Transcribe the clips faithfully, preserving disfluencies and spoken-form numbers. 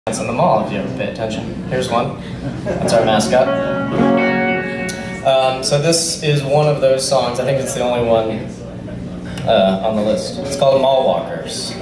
in the mall if you ever pay attention. Here's one. That's our mascot. Um, so this is one of those songs. I think it's the only one uh, on the list. It's called Mall Walkers.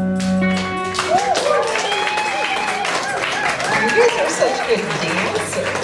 You guys are such good dancers.